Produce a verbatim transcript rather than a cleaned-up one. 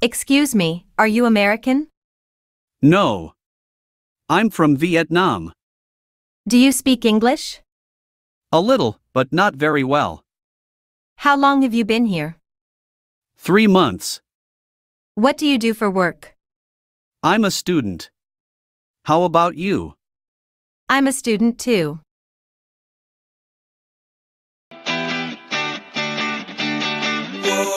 Excuse me, are you American? No. I'm from Vietnam. Do you speak English? A little, but not very well. How long have you been here? Three months. What do you do for work? I'm a student. How about you? I'm a student too. Whoa.